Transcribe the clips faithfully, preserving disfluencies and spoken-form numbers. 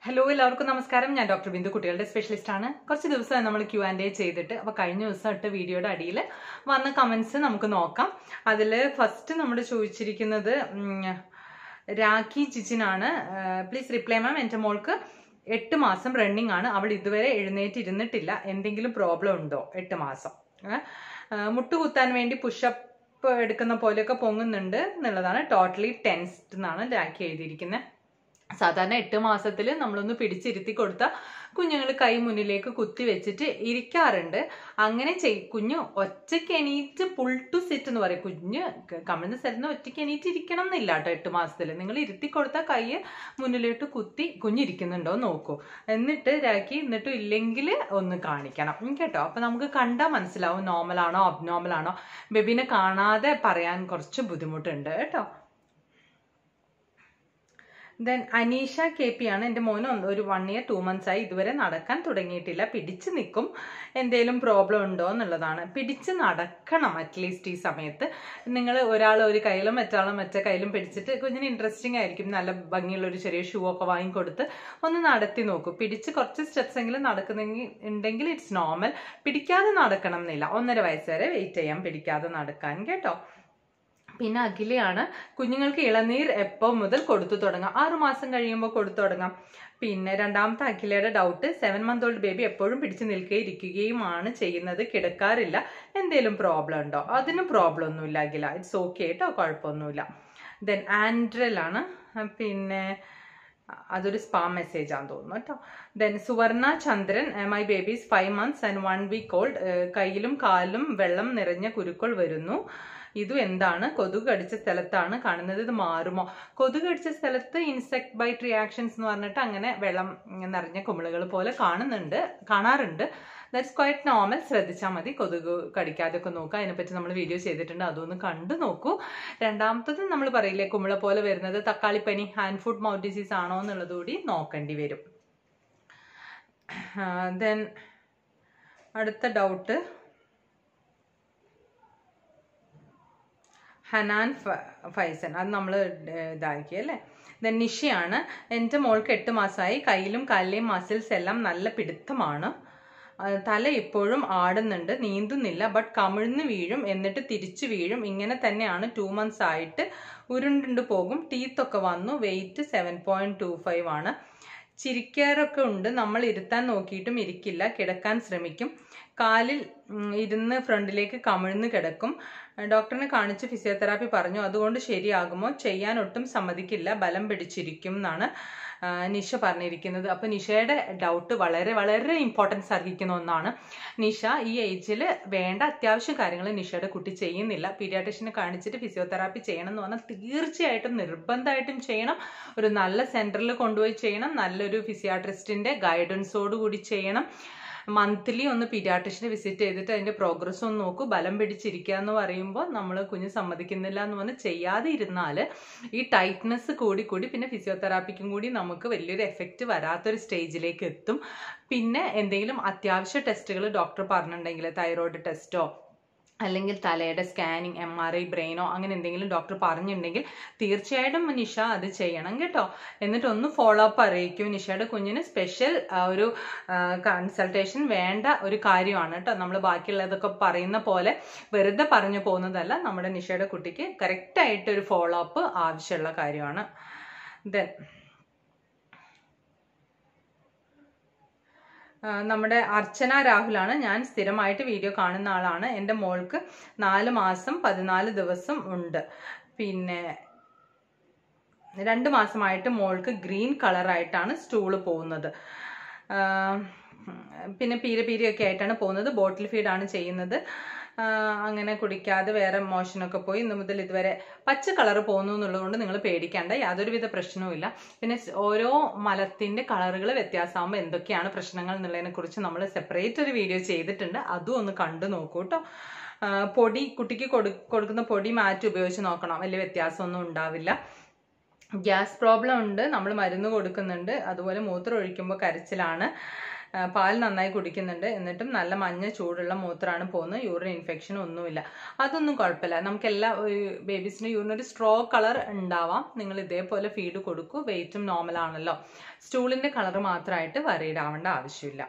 Hello എല്ലാവർക്കും നമസ്കാരം. ഞാൻ ഡോക്ടർ ബിന്ദു, കുട്ടികളുടെ സ്പെഷ്യലിസ്റ്റ് ആണ്. കുറച്ച് ദിവസമായി നമ്മൾ ക്യൂ ആൻഡ് എ ചെയ്തിട്ട്, അപ്പോൾ കഴിഞ്ഞ ദിവസം ഇട്ട വീഡിയോയുടെ അടിയിൽ വന്ന കമന്റ്സ് നമുക്ക് നോക്കാം. അതിൽ ഫസ്റ്റ് നമ്മൾ ചോദിച്ചിരിക്കുന്നത് രാഖി ജിജിനാണ്. Please reply ma'am. എൻ്റെ മോൾക്ക് എട്ട് മാസം റണ്ണിങ് ആണ്. അവൾ ഇതുവരെ എഴുന്നേറ്റ് ഇരുന്നിട്ടില്ല. എന്തെങ്കിലും പ്രോബ്ലം ഉണ്ടോ? എട്ട് മാസം മുട്ടുകുത്താൻ വേണ്ടി പുഷപ്പ് എടുക്കുന്ന പോലെയൊക്കെ പൊങ്ങുന്നുണ്ട് എന്നുള്ളതാണ്. ടോട്ടലി ടെൻസ്ഡ് എന്നാണ് രാഖി എഴുതിയിരിക്കുന്നത്. സാധാരണ എട്ട് മാസത്തിൽ നമ്മളൊന്ന് പിടിച്ചിരുത്തി കൊടുത്താൽ കുഞ്ഞുങ്ങൾ കൈ മുന്നിലേക്ക് കുത്തി വെച്ചിട്ട് ഇരിക്കാറുണ്ട്. അങ്ങനെ ചെയ് കുഞ്ഞ് ഒറ്റയ്ക്ക് എണീറ്റ് പുൾ ടു സിറ്റ് എന്ന് പറയും. കുഞ്ഞ് കമിഴ്ന്ന സ്ഥലത്ത് നിന്ന് ഒറ്റയ്ക്ക് എണീറ്റ് ഇരിക്കണം എന്നില്ല കേട്ടോ. എട്ട് മാസത്തിൽ നിങ്ങൾ ഇരുത്തി കൊടുത്താൽ കൈ മുന്നിലോട്ട് കുത്തി കുഞ്ഞിരിക്കുന്നുണ്ടോ നോക്കൂ. എന്നിട്ട് രാഖി എന്നിട്ടും ഇല്ലെങ്കിൽ ഒന്ന് കാണിക്കണം കേട്ടോ. അപ്പം നമുക്ക് കണ്ടാൽ മനസ്സിലാവും നോർമലാണോ അബ്നോർമലാണോ. ബേബിനെ കാണാതെ പറയാൻ കുറച്ച് ബുദ്ധിമുട്ടുണ്ട് കേട്ടോ. ദെൻ അനീഷ കെ പി ആണ്. എൻ്റെ മോന് ഒരു വൺ ഇയർ ടു മന്ത്സ് ആയി, ഇതുവരെ നടക്കാൻ തുടങ്ങിയിട്ടില്ല. പിടിച്ച് നിൽക്കും. എന്തെങ്കിലും പ്രോബ്ലം ഉണ്ടോ എന്നുള്ളതാണ്. പിടിച്ച് നടക്കണം അറ്റ്ലീസ്റ്റ് ഈ സമയത്ത്. നിങ്ങൾ ഒരാൾ ഒരു കയ്യിലും മറ്റാളും മറ്റേ കയ്യിലും പിടിച്ചിട്ട് കുഞ്ഞിന് ഇൻട്രസ്റ്റിംഗ് ആയിരിക്കും. നല്ല ഭംഗിയുള്ള ഒരു ചെറിയ ഷൂ ഒക്കെ വാങ്ങിക്കൊടുത്ത് ഒന്ന് നടത്തി നോക്കൂ. പിടിച്ച് കുറച്ച് സ്റ്റെപ്സ് എങ്കിലും നടക്കുന്നെങ്കിൽ ഉണ്ടെങ്കിൽ ഇറ്റ്സ് നോർമൽ. പിടിക്കാതെ നടക്കണം എന്നില്ല. ഒന്നര വയസ്സ് വരെ വെയിറ്റ് ചെയ്യാം പിടിക്കാതെ നടക്കാൻ കേട്ടോ. പിന്നെ അഖിലയാണ്. കുഞ്ഞുങ്ങൾക്ക് ഇളനീർ എപ്പോൾ മുതൽ കൊടുത്തു തുടങ്ങാം? ആറുമാസം കഴിയുമ്പോൾ കൊടുത്തു തുടങ്ങാം. പിന്നെ രണ്ടാമത്തെ അഖിലയുടെ doubt, seven month old baby എപ്പോഴും പിടിച്ചു നിൽക്കുകയും ഇരിക്കുകയുമാണ് ചെയ്യുന്നത്, കിടക്കാറില്ല. എന്തെങ്കിലും പ്രോബ്ലം ഉണ്ടോ? അതിന് പ്രോബ്ലം ഒന്നുമില്ല അഖില, ഇറ്റ്സ് ഓക്കെ കേട്ടോ, കുഴപ്പമൊന്നുമില്ല. ദെൻ ആൻഡ്രലാണ്. പിന്നെ അതൊരു സ്പാം മെസ്സേജ് ആണെന്ന് തോന്നുന്നു കേട്ടോ. Then Suvarna Chandran, my baby's five months and one week old. കയ്യിലും കാലിലും വെള്ളം നിറഞ്ഞ കുരുക്കൾ വരുന്നു. ഇതും എന്താണ്? കൊതുക് കടിച്ച സ്ഥലത്താണ് കാണുന്നത്. ഇത് മാറുമോ? കൊതുക് കടിച്ച സ്ഥലത്ത് ഇൻസെക്ട് ബൈറ്റ് റിയാക്ഷൻസ് എന്ന് പറഞ്ഞിട്ട് അങ്ങനെ വെള്ളം നിറഞ്ഞ കുമിളുകൾ പോലെ കാണുന്നുണ്ട് കാണാറുണ്ട്. That's quite normal. ശ്രദ്ധിച്ചാൽ മതി. കൊതുക് കടിക്കാതൊക്കെ നോക്കുക. അതിനെപ്പറ്റി നമ്മൾ വീഡിയോ ചെയ്തിട്ടുണ്ട്, അതൊന്ന് കണ്ടു നോക്കൂ. രണ്ടാമത്തത് നമ്മൾ പറയില്ലേ കുമിള പോലെ വരുന്നത്, തക്കാളിപ്പനി ഹാൻഡ് ഫുഡ് മൗത്ത് ഡിസീസ് ആണോ എന്നുള്ളത് കൂടി നോക്കേണ്ടി വരും. ദെൻ അടുത്ത ഡൗട്ട് ഹനാൻ ഫൈസൻ, അത് നമ്മൾ ഇതാക്കിയല്ലേ. ദെൻ നിഷയാണ്. എൻ്റെ മോൾക്ക് എട്ട് മാസമായി. കയ്യിലും കാലിലെയും മസിൽസ് എല്ലാം നല്ല പിടുത്തമാണ്. തല ഇപ്പോഴും ആടുന്നുണ്ട്, നീന്തുന്നില്ല, ബട്ട് കമിഴ്ന്ന് വീഴും എന്നിട്ട് തിരിച്ചു വീഴും. ഇങ്ങനെ തന്നെയാണ് ടു മന്ത്സ് ആയിട്ട്. ഉരുണ്ടുണ്ട് പോകും. ടീത്തൊക്കെ വന്നു. Weight seven point two five ആണ്. ചിരിക്കാറൊക്കെ ഉണ്ട്. നമ്മൾ ഇരുത്താൻ നോക്കിയിട്ടും ഇരിക്കില്ല. കിടക്കാൻ ശ്രമിക്കും. കാലിൽ ഇരുന്ന് ഫ്രണ്ടിലേക്ക് കമിഴ്ന്ന് കിടക്കും. ഡോക്ടറിനെ കാണിച്ച് ഫിസിയോതെറാപ്പി പറഞ്ഞു. അതുകൊണ്ട് ശരിയാകുമോ? ചെയ്യാൻ ഒട്ടും സമ്മതിക്കില്ല, ബലം പിടിച്ചിരിക്കും എന്നാണ് നിഷ പറഞ്ഞിരിക്കുന്നത്. അപ്പോൾ നിഷയുടെ ഡൗട്ട് വളരെ വളരെ ഇമ്പോർട്ടൻസ് അർഹിക്കുന്ന ഒന്നാണ്. നിഷ ഈ ഏജിൽ വേണ്ട അത്യാവശ്യ കാര്യങ്ങൾ നിഷയുടെ കുട്ടി ചെയ്യുന്നില്ല. പീഡിയാട്രിഷ്യനെ കാണിച്ചിട്ട് ഫിസിയോതെറാപ്പി ചെയ്യണം എന്ന് പറഞ്ഞാൽ തീർച്ചയായിട്ടും നിർബന്ധമായിട്ടും ചെയ്യണം. ഒരു നല്ല സെൻറ്ററിൽ കൊണ്ടുപോയി ചെയ്യണം. നല്ലൊരു ഫിസിയാട്രിസ്റ്റിൻ്റെ ഗൈഡൻസോട് കൂടി ചെയ്യണം. മന്ത്ലി ഒന്ന് പീഡിയാട്രിഷ്യനെ വിസിറ്റ് ചെയ്തിട്ട് അതിൻ്റെ പ്രോഗ്രസ് ഒന്ന് നോക്കൂ. ബലം പിടിച്ചിരിക്കുക എന്ന് പറയുമ്പോൾ നമ്മൾ കുഞ്ഞ് സമ്മതിക്കുന്നില്ല എന്ന് പറഞ്ഞ് ചെയ്യാതെ ഇരുന്നാൽ ഈ ടൈറ്റ്നെസ് കൂടി കൂടി പിന്നെ ഫിസിയോതെറാപ്പിക്കും കൂടി നമുക്ക് വലിയൊരു എഫക്റ്റ് വരാത്തൊരു സ്റ്റേജിലേക്ക് എത്തും. പിന്നെ എന്തെങ്കിലും അത്യാവശ്യ ടെസ്റ്റുകൾ ഡോക്ടർ പറഞ്ഞിട്ടുണ്ടെങ്കിൽ, തൈറോയ്ഡ് ടെസ്റ്റോ അല്ലെങ്കിൽ തലയുടെ സ്കാനിങ്, എം ആർ ഐ, ബ്രെയിനോ അങ്ങനെ എന്തെങ്കിലും ഡോക്ടർ പറഞ്ഞിട്ടുണ്ടെങ്കിൽ തീർച്ചയായിട്ടും നിഷ അത് ചെയ്യണം കേട്ടോ. എന്നിട്ട് ഒന്ന് ഫോളോ അപ്പ് അറിയിക്കും. നിഷയുടെ കുഞ്ഞിന് സ്പെഷ്യൽ ഒരു കൺസൾട്ടേഷൻ വേണ്ട ഒരു കാര്യമാണ് കേട്ടോ. നമ്മൾ ബാക്കിയുള്ളതൊക്കെ പറയുന്ന പോലെ വെറുതെ പറഞ്ഞു പോകുന്നതല്ല. നമ്മുടെ നിഷയുടെ കുട്ടിക്ക് കറക്റ്റായിട്ട് ഒരു ഫോളോ അപ്പ് ആവശ്യമുള്ള കാര്യമാണ്. ദെൻ നമ്മുടെ അർച്ചന രാഹുലാണ്. ഞാൻ സ്ഥിരമായിട്ട് വീഡിയോ കാണുന്ന ആളാണ്. എൻ്റെ മോൾക്ക് നാല് മാസം പതിനാല് ദിവസം ഉണ്ട്. പിന്നെ രണ്ട് മാസമായിട്ട് മോൾക്ക് ഗ്രീൻ കളറായിട്ടാണ് സ്റ്റൂള് പോകുന്നത്. പിന്നെ പീര പീരയൊക്കെ ആയിട്ടാണ് പോകുന്നത്. ബോട്ടിൽ ഫീഡാണ് ചെയ്യുന്നത്. അങ്ങനെ കുടിക്കാതെ വേറെ മോഷനൊക്കെ പോയി. ഇന്ന് മുതൽ ഇതുവരെ പച്ച കളർ പോകുന്നു എന്നുള്ളത് കൊണ്ട് നിങ്ങൾ പേടിക്കേണ്ട, യാതൊരുവിധ പ്രശ്നവും ഇല്ല. പിന്നെ ഓരോ മലത്തിൻ്റെ കളറുകൾ വ്യത്യാസമാകുമ്പോൾ എന്തൊക്കെയാണ് പ്രശ്നങ്ങൾ എന്നുള്ളതിനെ കുറിച്ച് നമ്മൾ സെപ്പറേറ്റ് ഒരു വീഡിയോ ചെയ്തിട്ടുണ്ട്, അതും ഒന്ന് കണ്ടു നോക്കൂ കേട്ടോ. പൊടി കുട്ടിക്ക് കൊടു കൊടുക്കുന്ന പൊടി മാറ്റി ഉപയോഗിച്ച് നോക്കണം, വലിയ വ്യത്യാസമൊന്നും ഉണ്ടാവില്ല. ഗ്യാസ് പ്രോബ്ലം ഉണ്ട്, നമ്മൾ മരുന്ന് കൊടുക്കുന്നുണ്ട്. അതുപോലെ മൂത്രം ഒഴിക്കുമ്പോൾ കരച്ചിലാണ്. പാൽ നന്നായി കുടിക്കുന്നുണ്ട്, എന്നിട്ടും നല്ല മഞ്ഞ ചൂടുള്ള മൂത്രമാണ് പോകുന്നത്, യൂറിൻ ഇൻഫെക്ഷൻ ഒന്നുമില്ല. അതൊന്നും കുഴപ്പമില്ല. നമുക്ക് എല്ലാ ബേബീസിന് യൂറിൻ ഒരു സ്ട്രോ കളർ ഉണ്ടാവാം. നിങ്ങൾ ഇതേപോലെ ഫീഡ് കൊടുക്കൂ, വെയിറ്റും നോർമൽ ആണല്ലോ. സ്റ്റൂളിൻ്റെ കളർ മാത്രമായിട്ട് വറീഡ് ആവേണ്ട ആവശ്യമില്ല.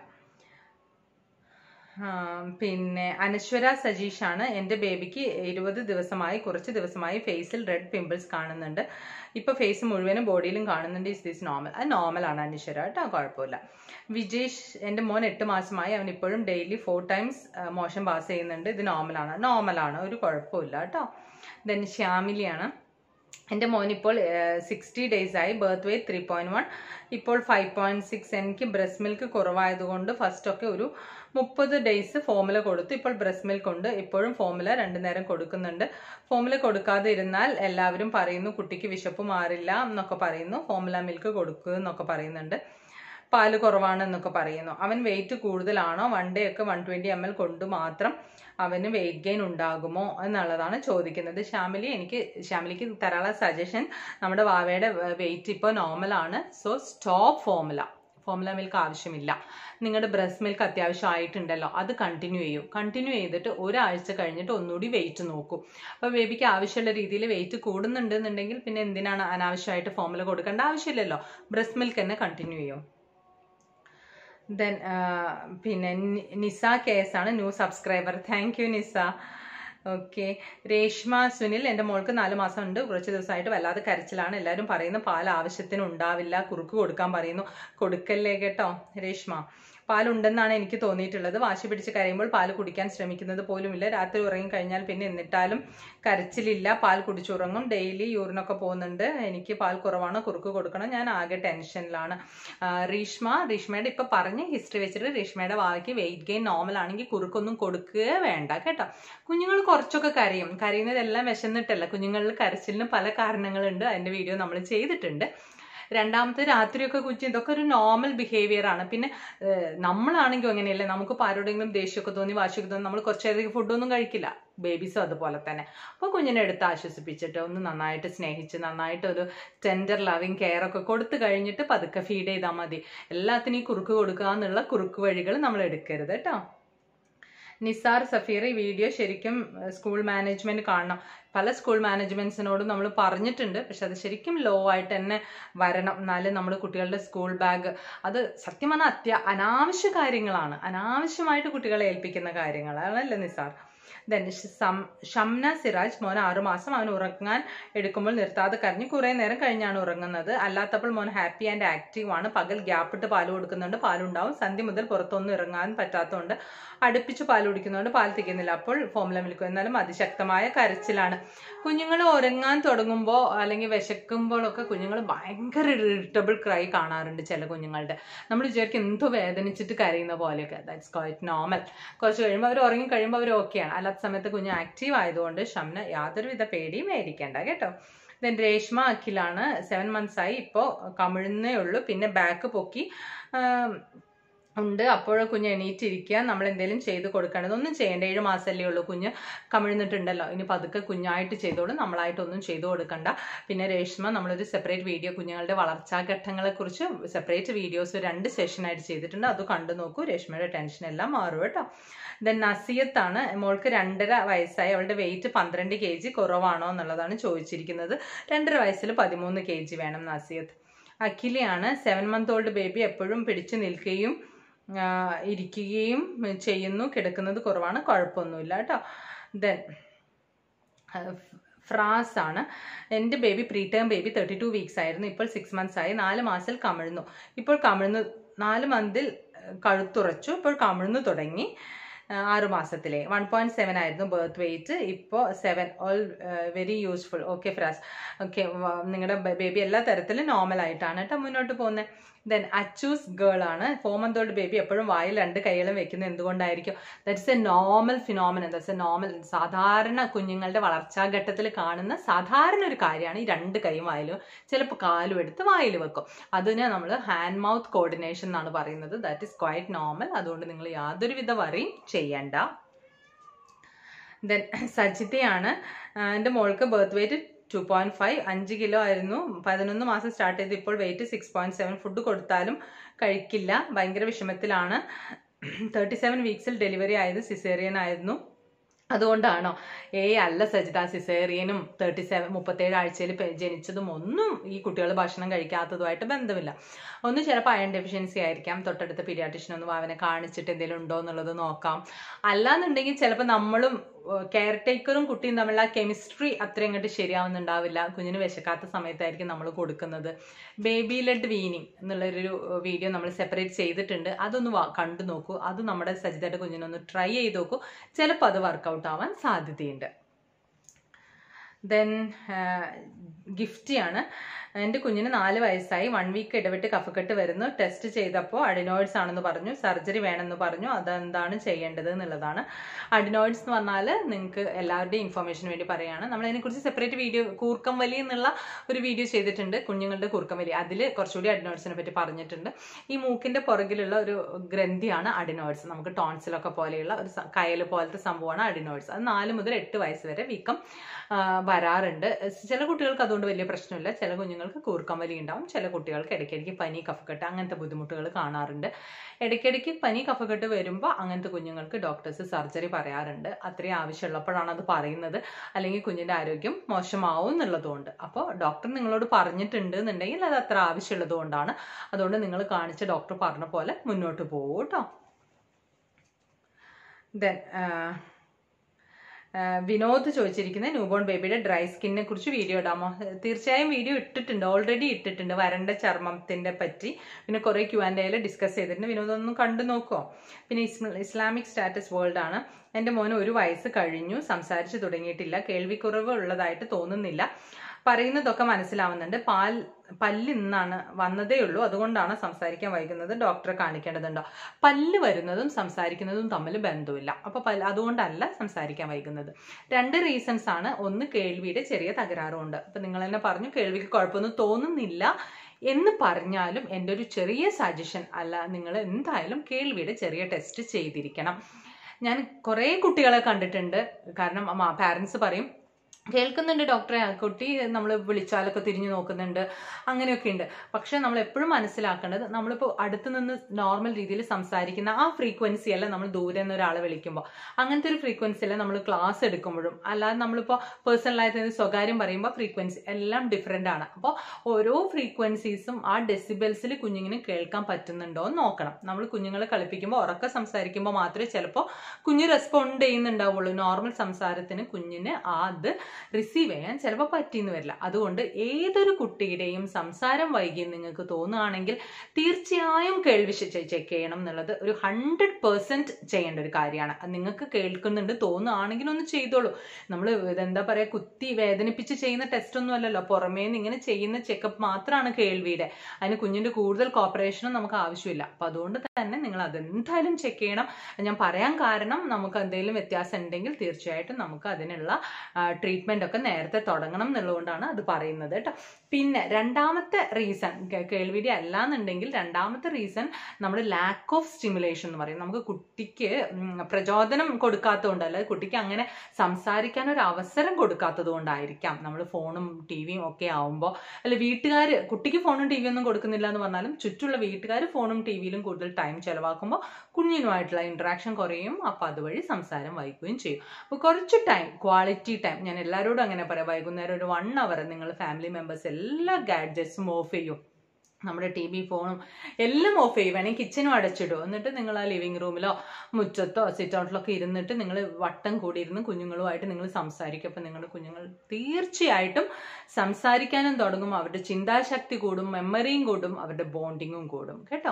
പിന്നെ അനശ്വര സജീഷാണ്, എൻ്റെ ബേബിക്ക് ഇരുപത് ദിവസമായി കുറച്ച് ദിവസമായി ഫേസിൽ റെഡ് പിമ്പിൾസ് കാണുന്നുണ്ട്, ഇപ്പോൾ ഫേസ് മുഴുവനും ബോഡിയിലും കാണുന്നുണ്ട്, ഇസ് ദിസ് നോർമൽ? അത് നോർമലാണ് അനശ്വര കേട്ടോ, കുഴപ്പമില്ല. വിജേഷ്, എൻ്റെ മോൻ എട്ട് മാസമായി, അവൻ ഇപ്പോഴും daily four times motion pass ചെയ്യുന്നുണ്ട്, ഇത് നോർമലാണ്? നോർമലാണ്, ഒരു കുഴപ്പമില്ല കേട്ടോ. ദെൻ ശ്യാമിലിയാണ്, എൻ്റെ മോനിപ്പോൾ സിക്സ്റ്റി ഡേയ്സ് ആയി, birth weight three point one, ഇപ്പോൾ ഫൈവ് പോയിൻറ്റ് സിക്സ്. എനിക്ക് ബ്രസ്റ്റ് മിൽക്ക് കുറവായതുകൊണ്ട് ഫസ്റ്റൊക്കെ ഒരു മുപ്പത് ഡേയ്സ് ഫോമുല കൊടുത്തു, ഇപ്പോൾ ബ്രസ്റ്റ് മിൽക്ക് ഉണ്ട്, ഇപ്പോഴും ഫോമുല രണ്ടു നേരം കൊടുക്കുന്നുണ്ട്. ഫോമുല കൊടുക്കാതെ ഇരുന്നാൽ എല്ലാവരും പറയുന്നു കുട്ടിക്ക് വിശപ്പ് മാറില്ല എന്നൊക്കെ പറയുന്നു, ഫോമുല മിൽക്ക് കൊടുക്കുക എന്നൊക്കെ പറയുന്നുണ്ട്, പാല് കുറവാണ് എന്നൊക്കെ പറയുന്നു. അവൻ വെയിറ്റ് കൂടുതലാണോ? വൺ ഡേ ഒക്കെ വൺ ട്വൻറ്റി എം എൽ കൊണ്ട് മാത്രം അവന് വെയിറ്റ് ഗെയിൻ ഉണ്ടാകുമോ എന്നുള്ളതാണ് ചോദിക്കുന്നത്. ശ്യാമിലി, എനിക്ക് ശ്യാമിലിക്ക് തരാനുള്ള സജഷൻ, നമ്മുടെ വാവയുടെ വെയിറ്റ് ഇപ്പോൾ നോർമലാണ്, so stop formula. Formula milk ആവശ്യമില്ല. നിങ്ങളുടെ ബ്രസ്റ്റ് മിൽക്ക് അത്യാവശ്യം ആയിട്ടുണ്ടല്ലോ, അത് കണ്ടിന്യൂ ചെയ്യൂ. കണ്ടിന്യൂ ചെയ്തിട്ട് ഒരാഴ്ച കഴിഞ്ഞിട്ട് ഒന്നുകൂടി വെയിറ്റ് നോക്കൂ. അപ്പോൾ ബേബിക്ക് ആവശ്യമുള്ള രീതിയിൽ വെയിറ്റ് കൂടുന്നുണ്ട് എന്നുണ്ടെങ്കിൽ പിന്നെ എന്തിനാണ് അനാവശ്യമായിട്ട് ഫോമുല കൊടുക്കേണ്ട ആവശ്യമില്ലല്ലോ, ബ്രസ്റ്റ് മിൽക്ക് തന്നെ കണ്ടിന്യൂ ചെയ്യും. ദെൻ പിന്നെ നിസ കേസാണ്, new subscriber, thank you Nisa. Okay. Reshma Sunil, എൻ്റെ മോൾക്ക് നാല് മാസം ഉണ്ട്, കുറച്ച് ദിവസമായിട്ട് വല്ലാതെ കരച്ചിലാണ്, എല്ലാവരും പറയുന്നു പാൽ ആവശ്യത്തിന് ഉണ്ടാവില്ല, കുറുക്ക് കൊടുക്കാൻ പറയുന്നു, കൊടുക്കല്ലേ കേട്ടോ രേഷ്മ. പാലുണ്ടെന്നാണ് എനിക്ക് തോന്നിയിട്ടുള്ളത്. വാശി പിടിച്ച് കരയുമ്പോൾ പാൽ കുടിക്കാൻ ശ്രമിക്കുന്നത് പോലുമില്ല, രാത്രി ഉറങ്ങി കഴിഞ്ഞാൽ പിന്നെ എന്നിട്ടാലും കരച്ചിലില്ല, പാൽ കുടിച്ചുറങ്ങും, ഡെയിലി യൂറിനൊക്കെ പോകുന്നുണ്ട്, എനിക്ക് പാൽ കുറവാണ്, കുറുക്ക് കൊടുക്കണം, ഞാൻ ആകെ ടെൻഷനിലാണ്. റീഷ്മ, റീഷ്മയുടെ ഇപ്പം പറഞ്ഞ് ഹിസ്റ്ററി വെച്ചിട്ട് റീഷ്മയുടെ വാവയ്ക്ക് വെയിറ്റ് ഗെയിൻ നോർമൽ ആണെങ്കിൽ കുറുക്കൊന്നും കൊടുക്കുക വേണ്ട കേട്ടോ. കുഞ്ഞുങ്ങൾ കുറച്ചൊക്കെ കരയും, കരയുന്നതെല്ലാം വിശന്നിട്ടല്ല, കുഞ്ഞുങ്ങളിൽ കരച്ചിലിന് പല കാരണങ്ങളുണ്ട്, അതിൻ്റെ വീഡിയോ നമ്മൾ ചെയ്തിട്ടുണ്ട്. രണ്ടാമത്തെ രാത്രിയൊക്കെ കുഞ്ഞ് ഇതൊക്കെ ഒരു നോർമൽ ബിഹേവിയർ ആണ്. പിന്നെ നമ്മളാണെങ്കിലും അങ്ങനെയല്ലേ, നമുക്ക് ആരോടെങ്കിലും ദേഷ്യമൊക്കെ തോന്നി വാശിയൊക്കെ തോന്നി നമ്മൾ കുറച്ചേരത്തേക്ക് ഫുഡൊന്നും കഴിക്കില്ല, ബേബീസും അതുപോലെ തന്നെ. അപ്പോൾ കുഞ്ഞിനെ എടുത്ത് ആശ്വസിപ്പിച്ചിട്ട് ഒന്ന് നന്നായിട്ട് സ്നേഹിച്ച് നന്നായിട്ട് ഒരു ടെൻഡർ ലവിങ് കെയർ ഒക്കെ കൊടുത്തു കഴിഞ്ഞിട്ട് പതുക്കെ ഫീഡ് ചെയ്താൽ മതി. എല്ലാത്തിനും ഈ കുറുക്ക് കൊടുക്കുക എന്നുള്ള കുറുക്ക് വഴികൾ നമ്മൾ എടുക്കരുത് കേട്ടോ. നിസാർ സഫീർ, ഈ വീഡിയോ ശരിക്കും സ്കൂൾ മാനേജ്മെന്റ് കാണണം. പല സ്കൂൾ മാനേജ്മെന്റ്സിനോടും നമ്മൾ പറഞ്ഞിട്ടുണ്ട്, പക്ഷെ അത് ശരിക്കും ലോ ആയിട്ട് തന്നെ വരണം, എന്നാലും നമ്മുടെ കുട്ടികളുടെ സ്കൂൾ ബാഗ് അത് സത്യം പറഞ്ഞാൽ അത്യ അനാവശ്യ കാര്യങ്ങളാണ്, അനാവശ്യമായിട്ട് കുട്ടികളെ ഏൽപ്പിക്കുന്ന കാര്യങ്ങളാണല്ലേ നിസാർ. ദെൻ ഷംന സിറാജ്, മോൻ ആറുമാസം, അവൻ ഉറങ്ങാൻ എടുക്കുമ്പോൾ നിർത്താതെ കരഞ്ഞ് കുറേ നേരം കഴിഞ്ഞാണ് ഉറങ്ങുന്നത്, അല്ലാത്തപ്പോൾ മോൻ ഹാപ്പി ആൻഡ് ആക്റ്റീവ് ആണ്, പകൽ ഗ്യാപ്പിട്ട് പാൽ കൊടുക്കുന്നുണ്ട്, പാലുണ്ടാവും, സന്ധ്യ മുതൽ പുറത്തൊന്നും ഇറങ്ങാൻ പറ്റാത്തതുകൊണ്ട് അടുപ്പിച്ച് പാൽ കുടിക്കുന്നതുകൊണ്ട് പാൽ തികയുന്നില്ല, അപ്പോൾ ഫോമുല മിൽക്ക്, എന്നാലും അതിശക്തമായ കരച്ചിലാണ്. കുഞ്ഞുങ്ങൾ ഉറങ്ങാൻ തുടങ്ങുമ്പോൾ അല്ലെങ്കിൽ വിശക്കുമ്പോഴൊക്കെ കുഞ്ഞുങ്ങൾ ഭയങ്കര ഇറിറ്റബിൾ ക്രൈ കാണാറുണ്ട് ചില കുഞ്ഞുങ്ങളുടെ. നമ്മൾ വിചാരിക്കും എന്തോ വേദനിച്ചിട്ട് കരയുന്ന പോലെയൊക്കെ, ദാറ്റ്സ് ക്വൈറ്റ് നോർമൽ. കുറച്ച് കഴിയുമ്പോൾ അവർ ഉറങ്ങി കഴിയുമ്പോൾ അവർ ഓക്കെയാണ്, അല്ലാത്ത സമയത്ത് കുഞ്ഞ് ആക്റ്റീവ് ആയതുകൊണ്ട് ഷംന യാതൊരുവിധ പേടിയും മേടിക്കേണ്ട കേട്ടോ. ദെൻ രേഷ്മ അഖിലാണ്, സെവൻ മന്ത്സ് ആയി, ഇപ്പോൾ കമിഴുന്നേ ഉള്ളൂ, പിന്നെ ബാക്ക് പൊക്കി ഉണ്ട്, അപ്പോഴോ കുഞ്ഞ് എണീറ്റിരിക്കുക, നമ്മൾ എന്തെങ്കിലും ചെയ്ത് കൊടുക്കേണ്ടത് ഒന്നും ചെയ്യേണ്ട, ഏഴ് മാസമല്ലേ ഉള്ളൂ, കുഞ്ഞ് കമിഴ്ന്നിട്ടുണ്ടല്ലോ, ഇനി പതുക്കെ കുഞ്ഞായിട്ട് ചെയ്തോളൂ, നമ്മളായിട്ടൊന്നും ചെയ്തു കൊടുക്കണ്ട. പിന്നെ രേഷ്മ നമ്മളൊരു സെപ്പറേറ്റ് വീഡിയോ കുഞ്ഞുങ്ങളുടെ വളർച്ചാഘട്ടങ്ങളെക്കുറിച്ച് സെപ്പറേറ്റ് വീഡിയോസ് രണ്ട് സെഷനായിട്ട് ചെയ്തിട്ടുണ്ട്, അത് കണ്ടു നോക്കൂ, രേഷ്മയുടെ ടെൻഷൻ എല്ലാം മാറും കേട്ടോ. ദെൻ നസിയത്താണ്, മോൾക്ക് രണ്ടര വയസ്സായി, അവളുടെ വെയിറ്റ് പന്ത്രണ്ട് കെ ജി കുറവാണോ എന്നുള്ളതാണ് ചോദിച്ചിരിക്കുന്നത്. രണ്ടര വയസ്സിൽ പതിമൂന്ന് കെ ജി വേണം നസിയത്ത്. അഖിലയാണ്, സെവൻ മന്ത് ഓൾഡ് ബേബി എപ്പോഴും പിടിച്ചു നിൽക്കുകയും ഇരിക്കുകയും ചെയ്യുന്നു, കിടക്കുന്നത് കുറവാണ്, കുഴപ്പമൊന്നുമില്ല കേട്ടോ. ദെൻ ഫ്രാസ് ആണ്, എൻ്റെ baby pre term baby thirty two weeks ആയിരുന്നു, ഇപ്പോൾ സിക്സ് മന്ത്സ് ആയി, നാല് മാസത്തിൽ കമിഴ്ന്നു, ഇപ്പോൾ കമിഴ്ന്നു, നാല് മന്തിൽ കഴുത്തുറച്ചു, ഇപ്പോൾ കമിഴ്ന്നു തുടങ്ങി, ആറ് മാസത്തിലെ വൺ പോയിന്റ് സെവൻ ആയിരുന്നു ബർത്ത് വെയിറ്റ്, ഇപ്പോൾ seven, all very useful. Okay Fras, okay, നിങ്ങളുടെ ബേബി എല്ലാ തരത്തിലും നോർമൽ ആയിട്ടാണ് കേട്ടോ മുന്നോട്ട് പോകുന്നത്. ദെൻ അച്ചൂസ് ഗേൾ ആണ്, ഫോർ മന്ത് ഓൾഡ് ബേബി എപ്പോഴും വായിൽ രണ്ട് കൈകളും വെക്കുന്നത് എന്തുകൊണ്ടായിരിക്കും? That's a normal phenomenon, that's a normal, സാധാരണ കുഞ്ഞുങ്ങളുടെ വളർച്ചാഘട്ടത്തിൽ കാണുന്ന സാധാരണ ഒരു കാര്യമാണ് ഈ രണ്ട് കൈയും വായിലും ചിലപ്പോൾ കാലും എടുത്ത് വായിൽ വെക്കും, അതിനെ നമ്മൾ ഹാൻഡ് മൗത്ത് കോർഡിനേഷൻ എന്നാണ് പറയുന്നത്. ദാറ്റ് ഈസ് ക്വൈറ്റ് നോർമൽ, അതുകൊണ്ട് നിങ്ങൾ യാതൊരുവിധ വറിയും ചെയ്യണ്ട. ദെൻ സജിതയാണ്, എൻ്റെ മോൾക്ക് birth weight two point five അഞ്ച് കിലോ ആയിരുന്നു. പതിനൊന്ന് മാസം സ്റ്റാർട്ട് ചെയ്ത് ഇപ്പോൾ weight six point seven. Food കൊടുത്താലും കഴിക്കില്ല, ഭയങ്കര വിഷമത്തിലാണ്. തേർട്ടി സെവൻ വീക്സിൽ ഡെലിവറി ആയത്, സിസേറിയൻ ആയിരുന്നു. അതുകൊണ്ടാണോ? ഏയ് അല്ല സജിത, സിസേറിയനും തേർട്ടി സെവൻ മുപ്പത്തേഴ് ആഴ്ചയിൽ ജനിച്ചതും ഒന്നും ഈ കുട്ടികൾ ഭക്ഷണം കഴിക്കാത്തതുമായിട്ട് ബന്ധമില്ല. ഒന്ന് ചിലപ്പോൾ അയൺ ഡെഫിഷ്യൻസി ആയിരിക്കാം. തൊട്ടടുത്ത പീഡിയാട്രിഷ്യൻ ഒന്ന് അവനെ കാണിച്ചിട്ട് എന്തെങ്കിലും ഉണ്ടോ എന്നുള്ളത് നോക്കാം. അല്ലാന്നുണ്ടെങ്കിൽ ചിലപ്പോൾ നമ്മളും കെയർ ടേക്കറും കുട്ടിയും തമ്മിലുള്ള കെമിസ്ട്രി അത്രയും അങ്ങോട്ട് ശരിയാവുന്നുണ്ടാവില്ല. കുഞ്ഞിന് വിശക്കാത്ത സമയത്തായിരിക്കും നമ്മൾ കൊടുക്കുന്നത്. ബേബി ലെഡ് വീനിങ് എന്നുള്ളൊരു വീഡിയോ നമ്മൾ സെപ്പറേറ്റ് ചെയ്തിട്ടുണ്ട്, അതൊന്ന് കണ്ടു നോക്കൂ. അത് നമ്മുടെ സജിതയുടെ കുഞ്ഞിനൊന്ന് ട്രൈ ചെയ്ത് നോക്കൂ, ചിലപ്പോൾ അത് വർക്കൗട്ട് ആവാൻ സാധ്യതയുണ്ട്. ദെൻ ഗിഫ്റ്റിയാണ്. എൻ്റെ കുഞ്ഞിന് നാല് വയസ്സായി, വൺ വീക്ക് ഇടവിട്ട് കഫക്കെട്ട് വരുന്നു. ടെസ്റ്റ് ചെയ്തപ്പോൾ അഡിനോയിഡ്സ് ആണെന്ന് പറഞ്ഞു, സർജറി വേണമെന്ന് പറഞ്ഞു. അതെന്താണ് ചെയ്യേണ്ടത് എന്നുള്ളതാണ്. അഡിനോയിഡ്സ് എന്ന് പറഞ്ഞാൽ നിങ്ങൾക്ക് എല്ലാവരുടെയും ഇൻഫർമേഷന് വേണ്ടി പറയുകയാണ്. നമ്മളതിനെക്കുറിച്ച് സെപ്പറേറ്റ് വീഡിയോ, കൂർക്കം വലി എന്നുള്ള ഒരു വീഡിയോ ചെയ്തിട്ടുണ്ട്, കുഞ്ഞുങ്ങളുടെ കൂർക്കം വലി. അതിൽ കുറച്ചുകൂടി അഡിനോയിഡ്സിനെ പറ്റി പറഞ്ഞിട്ടുണ്ട്. ഈ മൂക്കിൻ്റെ പുറകിലുള്ള ഒരു ഗ്രന്ഥിയാണ് അഡിനോയിഡ്സ്. നമുക്ക് ടോൺസിലൊക്കെ പോലെയുള്ള ഒരു കയൽ പോലത്തെ സംഭവമാണ് അഡിനോയിഡ്സ്. അത് നാല് മുതൽ എട്ട് വയസ്സ് വരെ വീക്കം വരാറുണ്ട്. ചില കുട്ടികൾക്ക് അതുകൊണ്ട് വലിയ പ്രശ്നമില്ല, ചില കുഞ്ഞുങ്ങൾക്ക് കൂർക്കം വലി ഉണ്ടാവും, ചില കുട്ടികൾക്ക് ഇടയ്ക്കിടയ്ക്ക് പനി കഫക്കെട്ട് അങ്ങനത്തെ ബുദ്ധിമുട്ടുകൾ കാണാറുണ്ട്. ഇടയ്ക്കിടയ്ക്ക് പനി കഫക്കെട്ട് വരുമ്പോൾ അങ്ങനത്തെ കുഞ്ഞുങ്ങൾക്ക് ഡോക്ടേഴ്സ് സർജറി പറയാറുണ്ട്. അത്രയും ആവശ്യമുള്ളപ്പോഴാണ് അത് പറയുന്നത്, അല്ലെങ്കിൽ കുഞ്ഞിൻ്റെ ആരോഗ്യം മോശമാവും എന്നുള്ളതുകൊണ്ട്. അപ്പോൾ ഡോക്ടർ നിങ്ങളോട് പറഞ്ഞിട്ടുണ്ട് എന്നുണ്ടെങ്കിൽ അത് അത്ര ആവശ്യമുള്ളത് കൊണ്ടാണ്. അതുകൊണ്ട് നിങ്ങൾ കാണിച്ച ഡോക്ടർ പറഞ്ഞ പോലെ മുന്നോട്ട് പോകും കേട്ടോ. ദെൻ വിനോദ് ചോദിച്ചിരിക്കുന്നത് ന്യൂബോൺ ബേബിയുടെ ഡ്രൈ സ്കിന്നിനെ കുറിച്ച് വീഡിയോ ഇടാമോ? തീർച്ചയായും വീഡിയോ ഇട്ടിട്ടുണ്ട്, ഓൾറെഡി ഇട്ടിട്ടുണ്ട്, വരണ്ട ചർമ്മത്തിൻ്റെ പറ്റി. പിന്നെ കുറേ ക്യു ആൻഡ് എയിൽ ഡിസ്കസ് ചെയ്തിട്ടുണ്ട്. വിനോദ് ഒന്നും കണ്ടു നോക്കുമോ? പിന്നെ ഇസ്ലാമിക് സ്റ്റാറ്റസ് വേൾഡ് ആണ്. എൻ്റെ മോന് ഒരു വയസ്സ് കഴിഞ്ഞു, സംസാരിച്ചു തുടങ്ങിയിട്ടില്ല, കേൾവിക്കുറവ് ഉള്ളതായിട്ട് തോന്നുന്നില്ല, പറയുന്നതൊക്കെ മനസ്സിലാവുന്നുണ്ട്. പാൽ പല്ല് ഇന്നാണ് വന്നതേ ഉള്ളൂ, അതുകൊണ്ടാണ് സംസാരിക്കാൻ വൈകുന്നത്, ഡോക്ടറെ കാണിക്കേണ്ടതുണ്ടോ? പല്ല് വരുന്നതും സംസാരിക്കുന്നതും തമ്മിൽ ബന്ധമില്ല. അപ്പോൾ പല്ല് അതുകൊണ്ടല്ല സംസാരിക്കാൻ വൈകുന്നത്. രണ്ട് റീസൺസ് ആണ്. ഒന്ന്, കേൾവിയുടെ ചെറിയ തകരാറുണ്ട്. അപ്പം നിങ്ങൾ തന്നെ പറഞ്ഞു കേൾവിക്ക് കുഴപ്പമൊന്നും തോന്നുന്നില്ല എന്ന് പറഞ്ഞാലും എൻ്റെ ഒരു ചെറിയ സജഷൻ അല്ല, നിങ്ങൾ എന്തായാലും കേൾവിയുടെ ചെറിയ ടെസ്റ്റ് ചെയ്തിരിക്കണം. ഞാൻ കുറേ കുട്ടികളെ കണ്ടിട്ടുണ്ട്. കാരണം പാരൻസ് പറയും കേൾക്കുന്നുണ്ട് ഡോക്ടറെ, കുട്ടി നമ്മൾ വിളിച്ചാലൊക്കെ തിരിഞ്ഞു നോക്കുന്നുണ്ട്, അങ്ങനെയൊക്കെ ഉണ്ട്. പക്ഷെ നമ്മൾ എപ്പോഴും മനസ്സിലാക്കേണ്ടത്, നമ്മളിപ്പോൾ അടുത്ത് നിന്ന് നോർമൽ രീതിയിൽ സംസാരിക്കുന്ന ആ ഫ്രീക്വൻസി അല്ല നമ്മൾ ദൂരെ നിന്ന് ഒരാളെ വിളിക്കുമ്പോൾ, അങ്ങനത്തെ ഒരു ഫ്രീക്വൻസി അല്ല നമ്മൾ ക്ലാസ് എടുക്കുമ്പോഴും. അല്ലാതെ നമ്മളിപ്പോൾ പേഴ്സണലായിട്ട് സ്വകാര്യം പറയുമ്പോൾ ഫ്രീക്വൻസി എല്ലാം ഡിഫറെൻ്റ് ആണ്. അപ്പോൾ ഓരോ ഫ്രീക്വൻസീസും ആ ഡെസിബിൾസിൽ കുഞ്ഞിന് കേൾക്കാൻ പറ്റുന്നുണ്ടോ എന്ന് നോക്കണം. നമ്മൾ കുഞ്ഞുങ്ങളെ കളിപ്പിക്കുമ്പോൾ ഉറക്കെ സംസാരിക്കുമ്പോൾ മാത്രമേ ചിലപ്പോൾ കുഞ്ഞ് റെസ്പോണ്ട് ചെയ്യുന്നുണ്ടാവുള്ളൂ. നോർമൽ സംസാരത്തിന് കുഞ്ഞിന് അത് റിസീവ് ചെയ്യാൻ ചിലപ്പോൾ പറ്റിയെന്ന് വരില്ല. അതുകൊണ്ട് ഏതൊരു കുട്ടിയുടെയും സംസാരം വൈകി നിങ്ങൾക്ക് തോന്നുകയാണെങ്കിൽ തീർച്ചയായും കേൾവി ചെക്ക് ചെയ്യണം എന്നുള്ളത് ഒരു ഹൺഡ്രഡ് പെർസെൻറ്റ് ചെയ്യേണ്ട ഒരു കാര്യമാണ്. നിങ്ങൾക്ക് കേൾക്കുന്നുണ്ട് തോന്നുകയാണെങ്കിൽ ഒന്ന് ചെയ്തോളൂ. നമ്മൾ ഇതെന്താ പറയുക, കുത്തി വേദനിപ്പിച്ച് ചെയ്യുന്ന ടെസ്റ്റ് ഒന്നും അല്ലല്ലോ, പുറമേ നിന്ന് ഇങ്ങനെ ചെയ്യുന്ന ചെക്കപ്പ് മാത്രമാണ് കേൾവിയുടെ. അതിന് കുഞ്ഞിൻ്റെ കൂടുതൽ കോപ്പറേഷനും നമുക്ക് ആവശ്യമില്ല. അപ്പം അതുകൊണ്ട് തന്നെ നിങ്ങൾ അതെന്തായാലും ചെക്ക് ചെയ്യണം. ഞാൻ പറയാൻ കാരണം, നമുക്ക് എന്തെങ്കിലും വ്യത്യാസം ഉണ്ടെങ്കിൽ തീർച്ചയായിട്ടും നമുക്ക് അതിനുള്ള ട്രീറ്റ്മെന്റ് ഒക്കെ നേരത്തെ തുടങ്ങണം എന്നുള്ളതുകൊണ്ടാണ് അത് പറയുന്നത് കേട്ടോ. പിന്നെ രണ്ടാമത്തെ റീസൺ കേൾവിയുടെ അല്ലാന്നുണ്ടെങ്കിൽ രണ്ടാമത്തെ റീസൺ നമ്മൾ ലാക്ക് ഓഫ് സ്റ്റിമുലേഷൻ എന്ന് പറയും. നമുക്ക് കുട്ടിക്ക് പ്രചോദനം കൊടുക്കാത്തതുകൊണ്ടല്ല, കുട്ടിക്ക് അങ്ങനെ സംസാരിക്കാൻ ഒരു അവസരം കൊടുക്കാത്തത് കൊണ്ടായിരിക്കാം. നമ്മൾ ഫോണും ടി വിയും ഒക്കെ ആവുമ്പോൾ, അല്ല വീട്ടുകാർ കുട്ടിക്ക് ഫോണും ടി വി ഒന്നും കൊടുക്കുന്നില്ല എന്ന് പറഞ്ഞാലും ചുറ്റുള്ള വീട്ടുകാർ ഫോണും ടി വിയിലും കൂടുതൽ ടൈം ചെലവാക്കുമ്പോൾ കുഞ്ഞിനുമായിട്ടുള്ള ഇൻട്രാക്ഷൻ കുറയും. അപ്പം അതുവഴി സംസാരം വൈകുകയും ചെയ്യും. അപ്പോൾ കുറച്ച് ടൈം, ക്വാളിറ്റി ടൈം, ഞാൻ എല്ലാവരോടും അങ്ങനെ പറയാം, വൈകുന്നേരം ഒരു വൺ അവർ നിങ്ങൾ ഫാമിലി മെമ്പേഴ്സ് എല്ലാ ഗാഡ്ജറ്റ്സും ഓഫ് ചെയ്യും. നമ്മുടെ ടി വി ഫോണും എല്ലാം ഓഫ് ചെയ്യും. വേണമെങ്കിൽ കിച്ചനും അടച്ചിടും. എന്നിട്ട് നിങ്ങൾ ആ ലിവിങ് റൂമിലോ മുറ്റത്തോ സിറ്റ് ഔട്ടിലൊക്കെ ഇരുന്നിട്ട് നിങ്ങൾ വട്ടം കൂടി ഇരുന്ന് കുഞ്ഞുങ്ങളുമായിട്ട് നിങ്ങൾ സംസാരിക്കും. അപ്പം നിങ്ങളുടെ കുഞ്ഞുങ്ങൾ തീർച്ചയായിട്ടും സംസാരിക്കാനും തുടങ്ങും, അവരുടെ ചിന്താശക്തി കൂടും, മെമ്മറിയും കൂടും, അവരുടെ ബോണ്ടിങ്ങും കൂടും കേട്ടോ.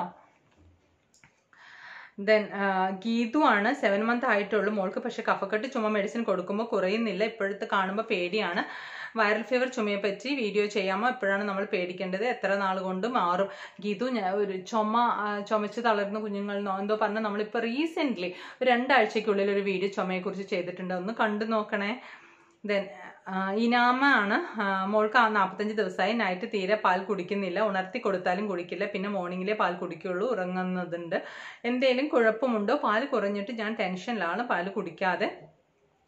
ദെൻ ഗീതു ആണ്, സെവൻ മന്ത് ആയിട്ടുള്ളൂ മോൾക്ക്, പക്ഷെ കഫക്കെട്ട് ചുമ മെഡിസിൻ കൊടുക്കുമ്പോൾ കുറയുന്നില്ല, ഇപ്പോഴത്തെ കാണുമ്പോൾ പേടിയാണ്. വൈറൽ ഫീവർ ചുമയെ പറ്റി വീഡിയോ ചെയ്യാമോ? എപ്പോഴാണ് നമ്മൾ പേടിക്കേണ്ടത്? എത്ര നാൾ കൊണ്ട് മാറും? ഗീതു, ഞാൻ ഒരു ചുമ ചുമച്ച് തളർന്ന കുഞ്ഞുങ്ങൾ എന്തോ പറഞ്ഞാൽ നമ്മളിപ്പോൾ റീസെൻ്റ്ലി ഒരു രണ്ടാഴ്ചയ്ക്കുള്ളിൽ ഒരു വീഡിയോ ചുമയെക്കുറിച്ച് ചെയ്തിട്ടുണ്ട്, ഒന്ന് കണ്ടു നോക്കണേ. ദെൻ ഇനാമ ആണ്, മോൾക്ക് നാൽപ്പത്തഞ്ച് ദിവസമായി, നൈറ്റ് തീരെ പാൽ കുടിക്കുന്നില്ല, ഉണർത്തി കൊടുത്താലും കുടിക്കില്ല, പിന്നെ മോർണിംഗിലേ പാൽ കുടിക്കുള്ളൂ, ഉറങ്ങുന്നതുണ്ട്, എന്തേലും കുഴപ്പമുണ്ടോ? പാൽ കുറഞ്ഞിട്ട് ഞാൻ ടെൻഷനിലാണ്, പാൽ കുടിക്കാതെ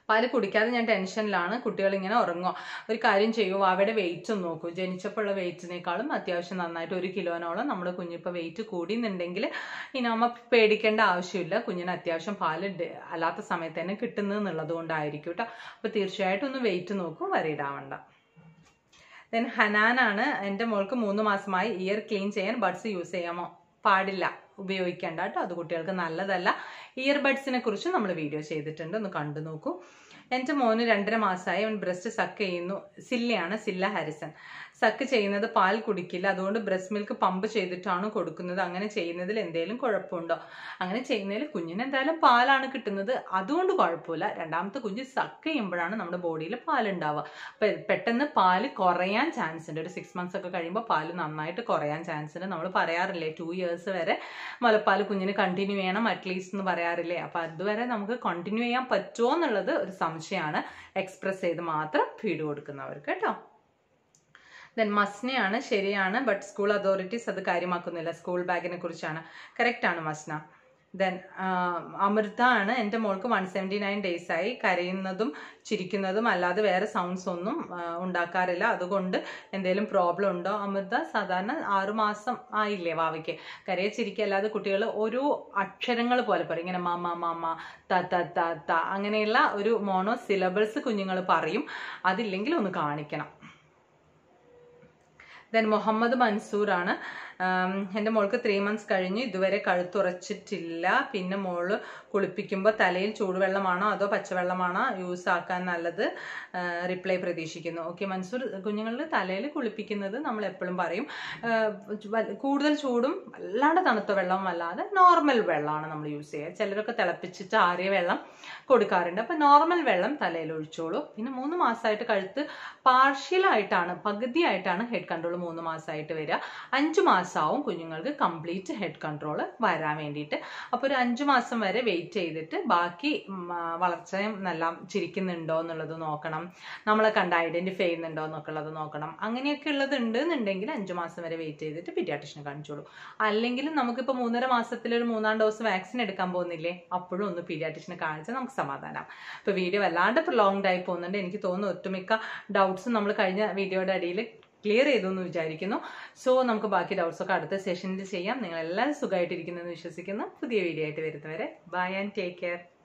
പാല് കുടിക്കാതെ ഞാൻ ടെൻഷനിലാണ്, കുട്ടികൾ ഇങ്ങനെ ഉറങ്ങുക. ഒരു കാര്യം ചെയ്യൂ, അവയുടെ വെയിറ്റ് ഒന്ന് നോക്കൂ. ജനിച്ചപ്പോഴുള്ള വെയിറ്റിനേക്കാളും അത്യാവശ്യം നന്നായിട്ട് ഒരു കിലോനോളം നമ്മുടെ കുഞ്ഞിപ്പോൾ വെയിറ്റ് കൂടിയെന്നുണ്ടെങ്കിൽ ഇനി അമ്മ പേടിക്കേണ്ട ആവശ്യമില്ല. കുഞ്ഞിന് അത്യാവശ്യം പാല് അല്ലാത്ത സമയത്ത് തന്നെ കിട്ടുന്നതെന്നുള്ളത് കൊണ്ടായിരിക്കും കേട്ടോ. അപ്പോൾ തീർച്ചയായിട്ടും ഒന്ന് വെയിറ്റ് നോക്കൂ, വരിയിടാവണ്ട. ദെൻ ഹനാനാണ്. എൻ്റെ മോൾക്ക് മൂന്ന് മാസമായി. ഇയർ ക്ലീൻ ചെയ്യാൻ ബഡ്സ് യൂസ് ചെയ്യാമോ? പാടില്ല, ഉപയോഗിക്കേണ്ട കേട്ടോ, അത് കുട്ടികൾക്ക് നല്ലതല്ല. ഇയർബഡ്സിനെ കുറിച്ച് നമ്മൾ വീഡിയോ ചെയ്തിട്ടുണ്ട്, ഒന്ന് കണ്ടു നോക്കൂ. എൻ്റെ മോന് രണ്ടര മാസമായി. അവൻ ബ്രസ്റ്റ് സക്ക് ചെയ്യുന്നു. സില്ലയാണ്, സില്ല ഹാരിസൺ. സക്ക് ചെയ്യുന്നത് പാൽ കുടിക്കില്ല, അതുകൊണ്ട് ബ്രസ്റ്റ് മിൽക്ക് പമ്പ് ചെയ്തിട്ടാണ് കൊടുക്കുന്നത്. അങ്ങനെ ചെയ്യുന്നതിൽ എന്തെങ്കിലും കുഴപ്പമുണ്ടോ? അങ്ങനെ ചെയ്യുന്നതിൽ കുഞ്ഞിന് എന്തായാലും പാലാണ് കിട്ടുന്നത്, അതുകൊണ്ട് കുഴപ്പമില്ല. രണ്ടാമത്തെ കുഞ്ഞ് സക്ക് ചെയ്യുമ്പോഴാണ് നമ്മുടെ ബോഡിയിൽ പാലുണ്ടാവുക. അപ്പം പെട്ടെന്ന് പാല് കുറയാൻ ചാൻസ് ഉണ്ട്. ഒരു സിക്സ് മന്ത്സ് ഒക്കെ കഴിയുമ്പോൾ പാല് നന്നായിട്ട് കുറയാൻ ചാൻസ് ഉണ്ട്. നമ്മൾ പറയാറില്ലേ ടു ഇയേഴ്സ് വരെ മുലപ്പാൽ കുഞ്ഞിന് കണ്ടിന്യൂ ചെയ്യണം അറ്റ്ലീസ്റ്റ് എന്ന് പറയാറില്ലേ. അപ്പം അതുവരെ നമുക്ക് കണ്ടിന്യൂ ചെയ്യാൻ പറ്റുമോ എന്നുള്ളത് ഒരു സംശയമാണ്, എക്സ്പ്രസ് ചെയ്ത് മാത്രം ഫീഡ് കൊടുക്കുന്നവർക്ക് കേട്ടോ. ദെൻ മസ്നയാണ്. ശരിയാണ്, ബട്ട് സ്കൂൾ അതോറിറ്റീസ് അത് കാര്യമാക്കുന്നില്ല. സ്കൂൾ ബാഗിനെ കുറിച്ചാണ്. കറക്റ്റാണ് മസ്ന. ദെൻ അമൃത ആണ്. എൻ്റെ മോൾക്ക് വൺ സെവൻറ്റി നയൻ ഡേയ്സ് ആയി. കരയുന്നതും ചിരിക്കുന്നതും അല്ലാതെ വേറെ സൗണ്ട്സ് ഒന്നും ഉണ്ടാക്കാറില്ല, അതുകൊണ്ട് എന്തെങ്കിലും പ്രോബ്ലം ഉണ്ടോ? അമൃത, സാധാരണ ആറുമാസം ആയില്ലേ വാവയ്ക്ക്. കരയെ ചിരിക്കുക അല്ലാതെ കുട്ടികൾ ഓരോ അക്ഷരങ്ങൾ പോലെ പറയും, ഇങ്ങനെ മാമ മാമ ത ത ത ത അങ്ങനെയുള്ള ഒരു മോണോ സിലബിൾസ് കുഞ്ഞുങ്ങൾ പറയും. അതില്ലെങ്കിൽ ഒന്ന് കാണിക്കണം. ദെൻ മുഹമ്മദ് മൻസൂർ ആണ്. എൻ്റെ മോൾക്ക് ത്രീ മന്ത്സ് കഴിഞ്ഞ് ഇതുവരെ കഴുത്തുറച്ചിട്ടില്ല. പിന്നെ മോള് കുളിപ്പിക്കുമ്പോൾ തലയിൽ ചൂടുവെള്ളമാണോ അതോ പച്ചവെള്ളമാണോ യൂസ് ആക്കാൻ നല്ലത്? റിപ്ലൈ പ്രതീക്ഷിക്കുന്നു. ഓക്കെ മൻസൂർ, കുഞ്ഞുങ്ങളിൽ തലയിൽ കുളിപ്പിക്കുന്നത് നമ്മൾ എപ്പോഴും പറയും കൂടുതൽ ചൂടും അല്ലാണ്ട് തണുത്ത വെള്ളവും അല്ലാതെ നോർമൽ വെള്ളമാണ് നമ്മൾ യൂസ് ചെയ്യുക. ചിലരൊക്കെ തിളപ്പിച്ചിട്ട് ആറിയ വെള്ളം കൊടുക്കാറുണ്ട്. അപ്പം നോർമൽ വെള്ളം തലയിൽ ഒഴിച്ചോളൂ. പിന്നെ മൂന്ന് മാസമായിട്ട് കഴുത്ത് പാർഷ്യലായിട്ടാണ്, പകുതിയായിട്ടാണ് ഹെഡ് കൺട്രോൾ മൂന്ന് മാസമായിട്ട് വരിക. അഞ്ചു മാസമാവും കുഞ്ഞുങ്ങൾക്ക് കംപ്ലീറ്റ് ഹെഡ് കൺട്രോൾ വരാൻ വേണ്ടിയിട്ട്. അപ്പോൾ ഒരു അഞ്ചു മാസം വരെ വെയിറ്റ് ചെയ്തിട്ട് ബാക്കി വളർച്ചയും എല്ലാം ചിരിക്കുന്നുണ്ടോ എന്നുള്ളത് നോക്കണം, നമ്മളെ കണ്ട് ഐഡന്റിഫൈ ചെയ്യുന്നുണ്ടോ എന്നൊക്കെ ഉള്ളത് നോക്കണം. അങ്ങനെയൊക്കെ ഉള്ളത് ഉണ്ട് എന്നുണ്ടെങ്കിൽ അഞ്ചു മാസം വരെ വെയിറ്റ് ചെയ്തിട്ട് പീഡിയാട്രിഷ്യനെ കാണിച്ചോളൂ. അല്ലെങ്കിൽ നമുക്കിപ്പോൾ മൂന്നര മാസത്തിൽ ഒരു മൂന്നാം ഡോസ് വാക്സിൻ എടുക്കാൻ പോകുന്നില്ലേ, അപ്പോഴും ഒന്ന് പീഡിയാട്രിഷ്യനെ കാണിച്ചാൽ നമുക്ക് സമാധാനം. ഇപ്പോൾ വീഡിയോ വല്ലാണ്ട് പ്രൊലോങ്ഡ് ആയി പോകുന്നുണ്ട്. എനിക്ക് തോന്നുന്നു ഒട്ടുമിക്ക ഡൗട്ട്സും നമ്മൾ കഴിഞ്ഞ വീഡിയോയുടെ അടിയിൽ ക്ലിയർ ചെയ്തു എന്ന് വിചാരിക്കുന്നു. സോ നമുക്ക് ബാക്കി ഡൗട്ട്സ് ഒക്കെ അടുത്ത സെഷനിൽ ചെയ്യാം. നിങ്ങൾ എല്ലാവരും സുഖമായിട്ടിരിക്കുന്നു എന്ന് വിശ്വസിക്കുന്നു. പുതിയ വീഡിയോ ആയിട്ട് വരുന്നവരെ ബൈ ആൻഡ് ടേക്ക് കെയർ.